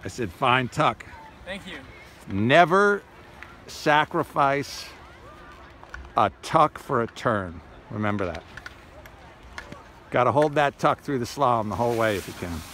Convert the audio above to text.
I said, fine tuck. Thank you. Never sacrifice a tuck for a turn. Remember that. Got to hold that tuck through the slalom the whole way if you can.